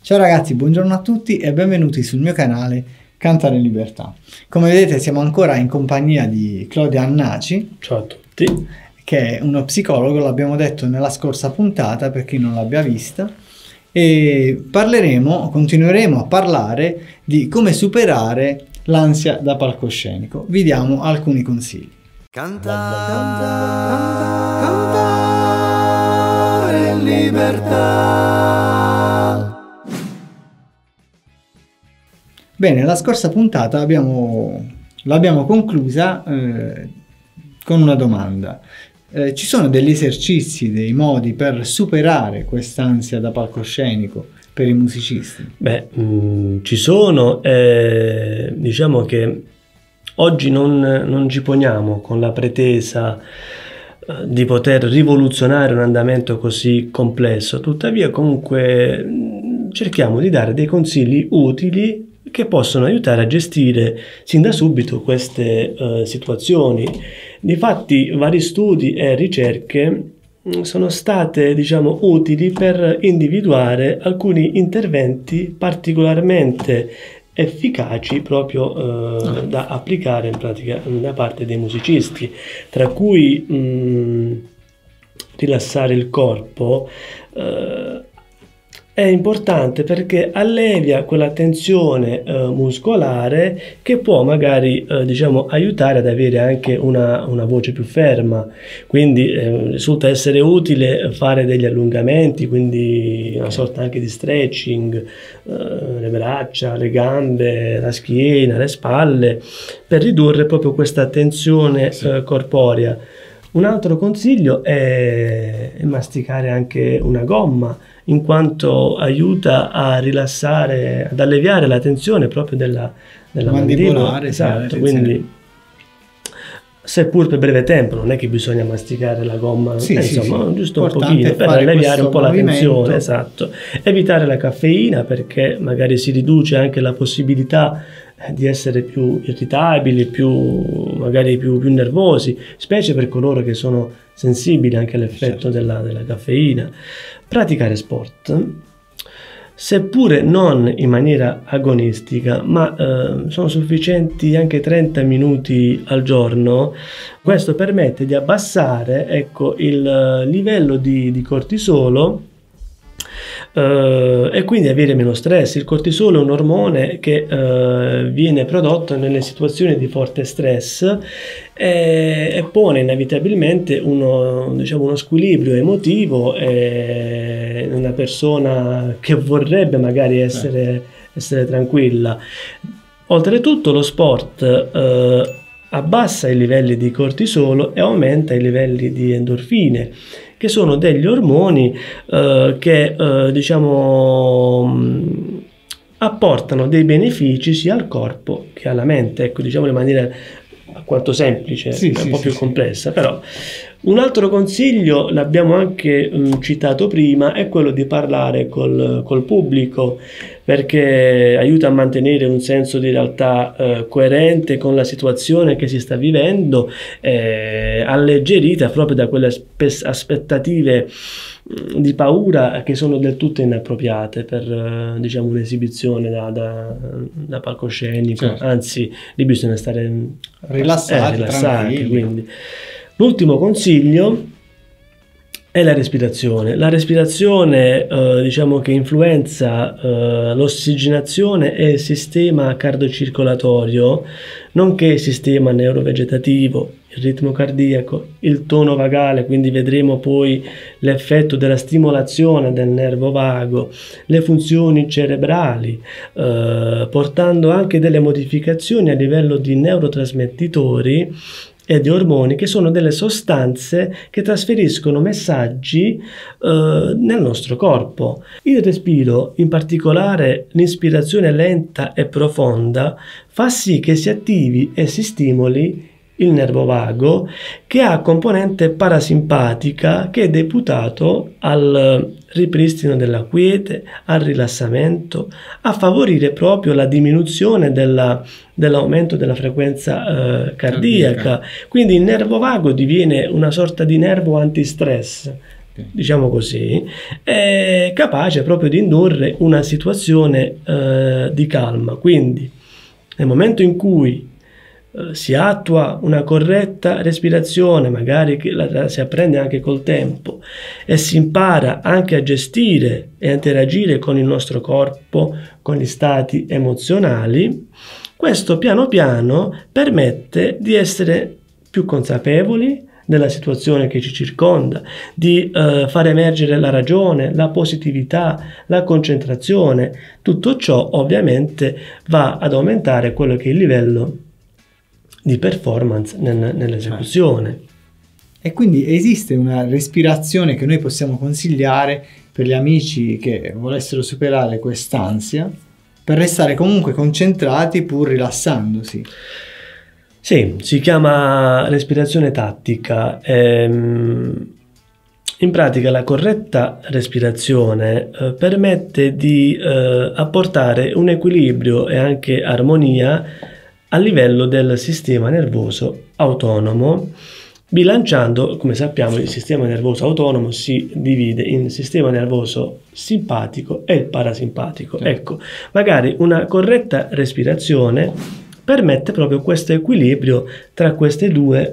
Ciao ragazzi, buongiorno a tutti e benvenuti sul mio canale Cantare in Libertà. Come vedete siamo ancora in compagnia di Claudio Annaci. Ciao a tutti. Che è uno psicologo, l'abbiamo detto nella scorsa puntata per chi non l'abbia vista, e continueremo a parlare di come superare l'ansia da palcoscenico. Vi diamo alcuni consigli. Cantare in libertà. Bene, la scorsa puntata l'abbiamo conclusa con una domanda. Ci sono degli esercizi, dei modi per superare quest'ansia da palcoscenico per i musicisti? Beh, ci sono, diciamo che oggi non ci poniamo con la pretesa di poter rivoluzionare un andamento così complesso, tuttavia comunque cerchiamo di dare dei consigli utili che possono aiutare a gestire sin da subito queste situazioni. Difatti vari studi e ricerche sono state, diciamo, utili per individuare alcuni interventi particolarmente efficaci proprio da applicare in pratica da parte dei musicisti, tra cui rilassare il corpo. È importante perché allevia quella tensione muscolare che può magari diciamo aiutare ad avere anche una voce più ferma, quindi risulta essere utile fare degli allungamenti, quindi una sorta anche di stretching, le braccia, le gambe, la schiena, le spalle, per ridurre proprio questa tensione corporea. Un altro consiglio è masticare anche una gomma, in quanto aiuta a rilassare, ad alleviare la tensione proprio della mandibola. Esatto, quindi seppur per breve tempo, non è che bisogna masticare la gomma, insomma, giusto un pochino per alleviare un po' la tensione. Esatto. Evitare la caffeina, perché magari si riduce anche la possibilità di essere più irritabili, magari più nervosi, specie per coloro che sono sensibili anche all'effetto della caffeina. Praticare sport, seppure non in maniera agonistica, ma sono sufficienti anche 30 minuti al giorno. Questo permette di abbassare, ecco, il livello di cortisolo e quindi avere meno stress. Il cortisolo è un ormone che viene prodotto nelle situazioni di forte stress e pone inevitabilmente uno squilibrio emotivo in una persona che vorrebbe magari essere tranquilla. Oltretutto lo sport abbassa i livelli di cortisolo e aumenta i livelli di endorfine, che sono degli ormoni che diciamo apportano dei benefici sia al corpo che alla mente, ecco, diciamo in maniera alquanto semplice, un po' più complessa, però. Un altro consiglio, l'abbiamo anche citato prima, è quello di parlare col pubblico, perché aiuta a mantenere un senso di realtà coerente con la situazione che si sta vivendo, alleggerita proprio da quelle aspettative di paura che sono del tutto inappropriate per diciamo un'esibizione da palcoscenico. Anzi, lì bisogna stare rilassati, quindi. L'ultimo consiglio è la respirazione. La respirazione diciamo che influenza l'ossigenazione e il sistema cardiocircolatorio, nonché il sistema neurovegetativo, il ritmo cardiaco, il tono vagale, quindi vedremo poi l'effetto della stimolazione del nervo vago, le funzioni cerebrali, portando anche delle modificazioni a livello di neurotrasmettitori e di ormoni, che sono delle sostanze che trasferiscono messaggi nel nostro corpo. Il respiro, in particolare l'inspirazione lenta e profonda, fa sì che si attivi e si stimoli il nervo vago, che ha componente parasimpatica, che è deputato al ripristino della quiete, al rilassamento, a favorire proprio la diminuzione dell'aumento della frequenza cardiaca. Quindi il nervo vago diviene una sorta di nervo antistress, diciamo così, è capace proprio di indurre una situazione di calma. Quindi nel momento in cui si attua una corretta respirazione, magari che la si apprende anche col tempo, e si impara anche a gestire e a interagire con il nostro corpo, con gli stati emozionali, questo piano piano permette di essere più consapevoli della situazione che ci circonda, di far emergere la ragione, la positività, la concentrazione. Tutto ciò ovviamente va ad aumentare quello che è il livello di performance nell'esecuzione. E quindi esiste una respirazione che noi possiamo consigliare per gli amici che volessero superare quest'ansia, per restare comunque concentrati pur rilassandosi? Sì, si chiama respirazione tattica. In pratica la corretta respirazione permette di apportare un equilibrio e anche armonia a livello del sistema nervoso autonomo, bilanciando, come sappiamo, il sistema nervoso autonomo si divide in sistema nervoso simpatico e il parasimpatico. Ecco, magari una corretta respirazione permette proprio questo equilibrio tra questi due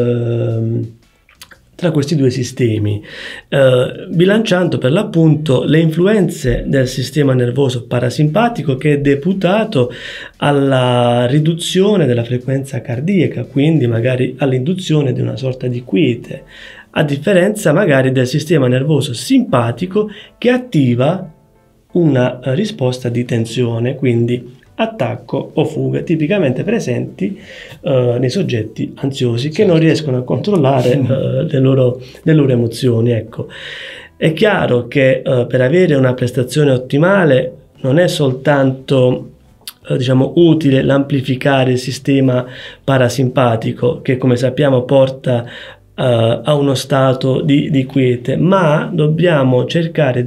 sistemi, bilanciando per l'appunto le influenze del sistema nervoso parasimpatico, che è deputato alla riduzione della frequenza cardiaca, quindi magari all'induzione di una sorta di quiete, a differenza magari del sistema nervoso simpatico, che attiva una risposta di tensione, quindi attacco o fuga, tipicamente presenti nei soggetti ansiosi, che non riescono a controllare le loro emozioni. Ecco. È chiaro che per avere una prestazione ottimale non è soltanto diciamo utile l'amplificare il sistema parasimpatico, che come sappiamo porta a uno stato di quiete, ma dobbiamo cercare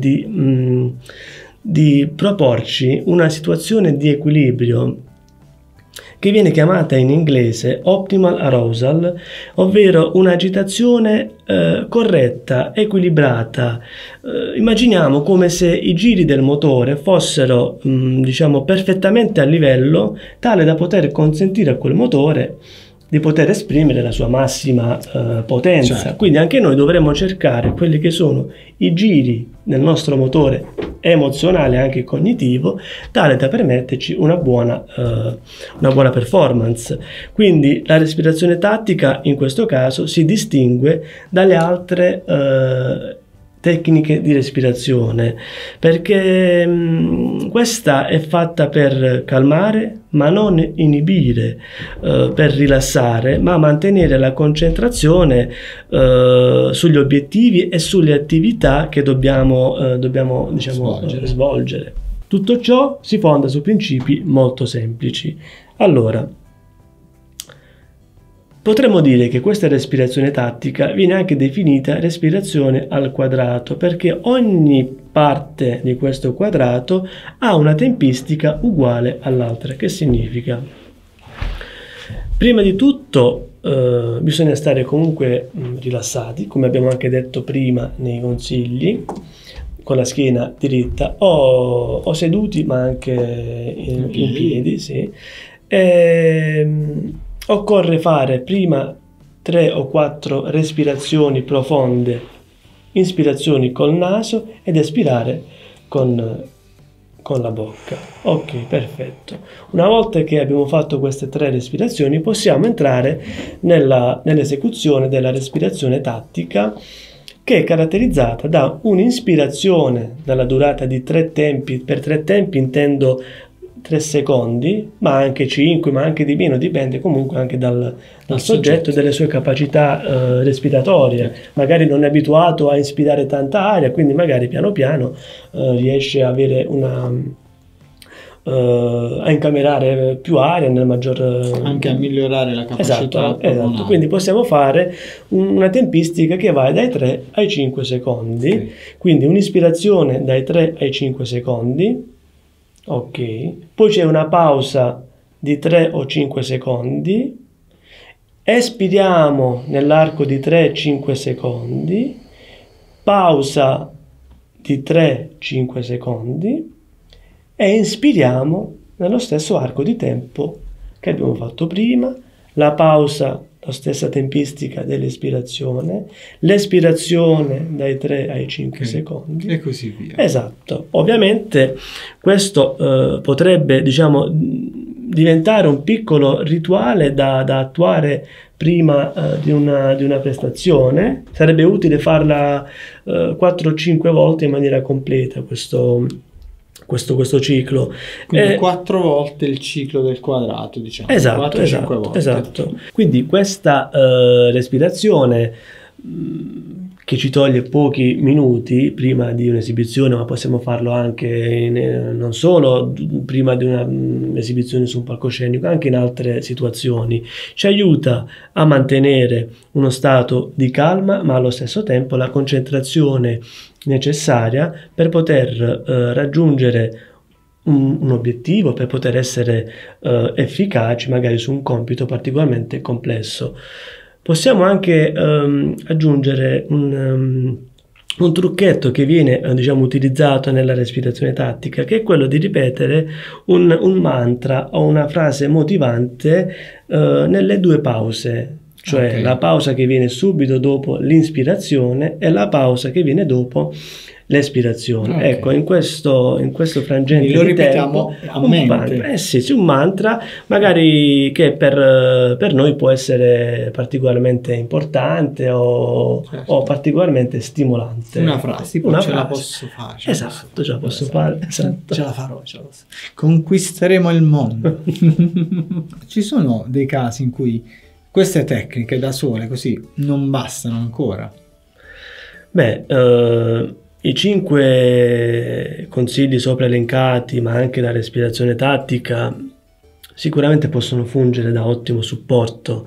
di proporci una situazione di equilibrio che viene chiamata in inglese optimal arousal, ovvero un'agitazione corretta, equilibrata. Immaginiamo come se i giri del motore fossero diciamo perfettamente a livello, tale da poter consentire a quel motore di poter esprimere la sua massima potenza. Certo. Quindi anche noi dovremmo cercare quelli che sono i giri del nostro motore emozionale, anche cognitivo, tale da permetterci una buona performance. Quindi la respirazione tattica in questo caso si distingue dalle altre tecniche di respirazione, perché questa è fatta per calmare ma non inibire, per rilassare ma mantenere la concentrazione sugli obiettivi e sulle attività che dobbiamo diciamo, svolgere. Tutto ciò si fonda su principi molto semplici. Allora, potremmo dire che questa respirazione tattica viene anche definita respirazione al quadrato, perché ogni parte di questo quadrato ha una tempistica uguale all'altra. Che significa? Prima di tutto bisogna stare comunque rilassati, come abbiamo anche detto prima nei consigli, con la schiena diritta o seduti, ma anche in piedi, sì. Occorre fare prima 3 o 4 respirazioni profonde, inspirazioni col naso ed espirare con la bocca. Ok, perfetto. Una volta che abbiamo fatto queste 3 respirazioni, possiamo entrare nell'esecuzione della respirazione tattica, che è caratterizzata da un'inspirazione dalla durata di 3 tempi. Per 3 tempi intendo 3 secondi, ma anche 5, ma anche di meno, dipende comunque anche dal soggetto e delle sue capacità respiratorie. Magari non è abituato a inspirare tanta aria, quindi magari piano piano riesce a avere a incamerare più aria nel maggior anche a migliorare la capacità. Esatto. Quindi possiamo fare una tempistica che va dai 3 ai 5 secondi. Okay. Quindi un'ispirazione dai 3 ai 5 secondi. Ok, poi c'è una pausa di 3 o 5 secondi, espiriamo nell'arco di 3-5 secondi, pausa di 3-5 secondi e inspiriamo nello stesso arco di tempo che abbiamo fatto prima, la pausa, la stessa tempistica dell'espirazione, l'espirazione dai 3 ai 5 secondi e così via. Esatto. Ovviamente questo potrebbe, diciamo, diventare un piccolo rituale da attuare prima di una prestazione. Sarebbe utile farla 4-5 volte in maniera completa questo ciclo. Quindi 4 volte il ciclo del quadrato, diciamo. Esatto, 4-5 volte. Esatto. Quindi questa respirazione che ci toglie pochi minuti prima di un'esibizione, ma possiamo farlo anche non solo prima di un'esibizione su un palcoscenico, anche in altre situazioni, ci aiuta a mantenere uno stato di calma, ma allo stesso tempo la concentrazione necessaria per poter raggiungere un obiettivo, per poter essere efficaci magari su un compito particolarmente complesso. Possiamo anche aggiungere un trucchetto che viene diciamo utilizzato nella respirazione tattica, che è quello di ripetere un mantra o una frase motivante nelle 2 pause, cioè la pausa che viene subito dopo l'inspirazione e la pausa che viene dopo l'espirazione. Ecco, in questo frangente lo di ripetiamo tempo, a mente. Sì, un mantra magari che per noi può essere particolarmente importante o particolarmente stimolante. Una frase, tipo ce la posso fare. Esatto, ce la posso fare. Esatto. Ce la farò, conquisteremo il mondo. Ci sono dei casi in cui queste tecniche da sole così non bastano ancora? Beh, i 5 consigli sopra elencati, ma anche la respirazione tattica, sicuramente possono fungere da ottimo supporto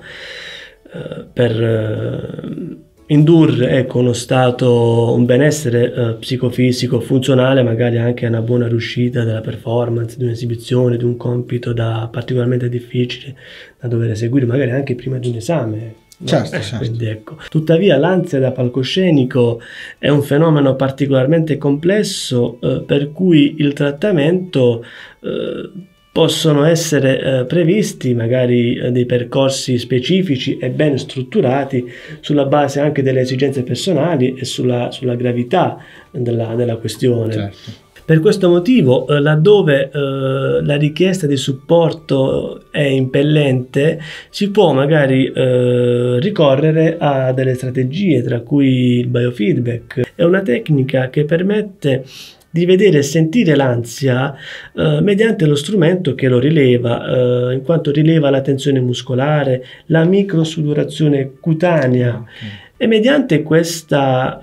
per indurre uno stato, un benessere psicofisico funzionale, magari anche a una buona riuscita della performance, di un'esibizione, di un compito particolarmente difficile da dover eseguire, magari anche prima di un esame. Certo. Quindi, ecco. Tuttavia l'ansia da palcoscenico è un fenomeno particolarmente complesso per cui il trattamento possono essere previsti magari dei percorsi specifici e ben strutturati sulla base anche delle esigenze personali e sulla gravità della questione. Certo. Per questo motivo, laddove la richiesta di supporto è impellente, si può magari ricorrere a delle strategie, tra cui il biofeedback. È una tecnica che permette di vedere e sentire l'ansia mediante lo strumento che lo rileva, in quanto rileva la tensione muscolare, la microsudorazione cutanea, e mediante questa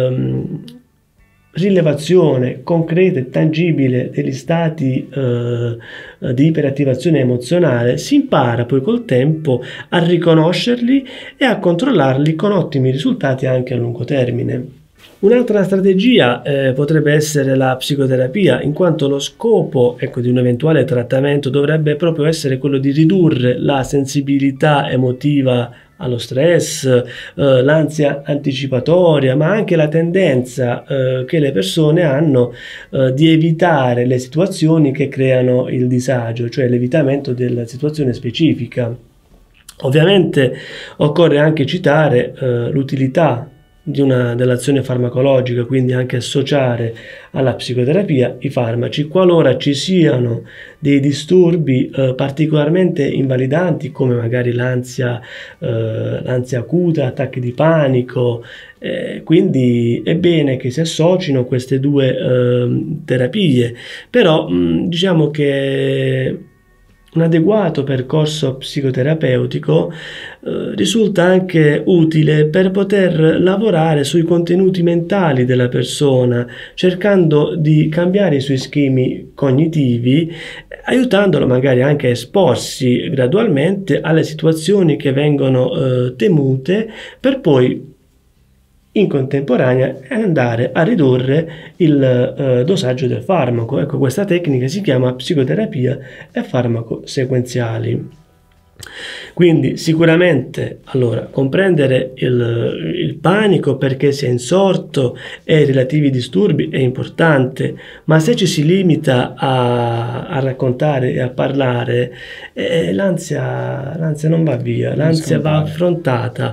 rilevazione concreta e tangibile degli stati di iperattivazione emozionale si impara poi col tempo a riconoscerli e a controllarli con ottimi risultati anche a lungo termine. Un'altra strategia potrebbe essere la psicoterapia, in quanto lo scopo di un eventuale trattamento dovrebbe proprio essere quello di ridurre la sensibilità emotiva allo stress, l'ansia anticipatoria, ma anche la tendenza che le persone hanno di evitare le situazioni che creano il disagio, cioè l'evitamento della situazione specifica. Ovviamente occorre anche citare l'utilità dell'azione farmacologica, quindi anche associare alla psicoterapia i farmaci qualora ci siano dei disturbi particolarmente invalidanti, come magari l'ansia acuta, attacchi di panico. Quindi è bene che si associno queste 2 terapie, però diciamo che un adeguato percorso psicoterapeutico risulta anche utile per poter lavorare sui contenuti mentali della persona, cercando di cambiare i suoi schemi cognitivi, aiutandolo magari anche a esporsi gradualmente alle situazioni che vengono temute, per poi in contemporanea andare a ridurre il dosaggio del farmaco. Ecco, questa tecnica si chiama psicoterapia e farmaco sequenziali. Quindi sicuramente allora comprendere il panico perché si è insorto e i relativi disturbi è importante, ma se ci si limita a raccontare e a parlare, l'ansia non va via, l'ansia va affrontata,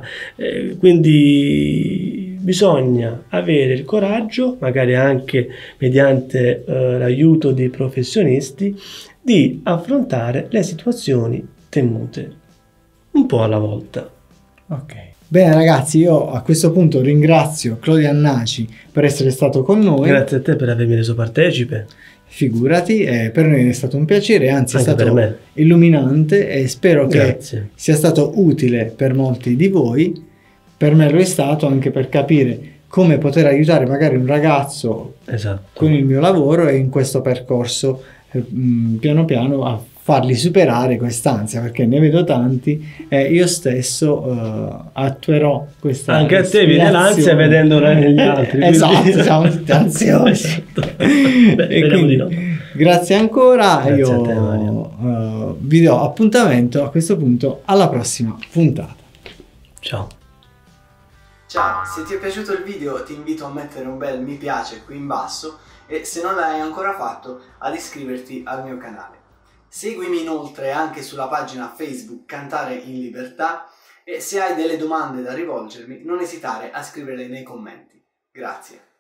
quindi bisogna avere il coraggio, magari anche mediante l'aiuto di professionisti, di affrontare le situazioni temute, un po' alla volta. Ok. Bene ragazzi, io a questo punto ringrazio Claudio Annaci per essere stato con noi. Grazie a te per avermi reso partecipe. Figurati, per noi è stato un piacere, anzi anche è stato illuminante e spero che sia stato utile per molti di voi. Per me lo è stato, anche per capire come poter aiutare magari un ragazzo con il mio lavoro e in questo percorso piano piano a farli superare quest'ansia, perché ne vedo tanti e io stesso attuerò questa anche a te viene l'ansia vedendola negli altri. Esatto, siamo tutti ansiosi. E quindi, grazie ancora. Grazie io a te, Mario. Vi do appuntamento a questo punto alla prossima puntata. Ciao. Ciao, se ti è piaciuto il video ti invito a mettere un bel mi piace qui in basso e se non l'hai ancora fatto ad iscriverti al mio canale. Seguimi inoltre anche sulla pagina Facebook Cantare in Libertà e se hai delle domande da rivolgermi non esitare a scriverle nei commenti. Grazie.